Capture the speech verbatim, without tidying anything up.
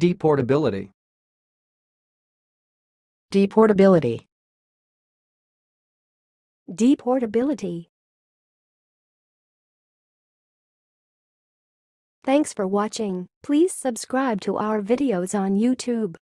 Deportability. Deportability. Deportability. Thanks for watching. Please subscribe to our videos on YouTube.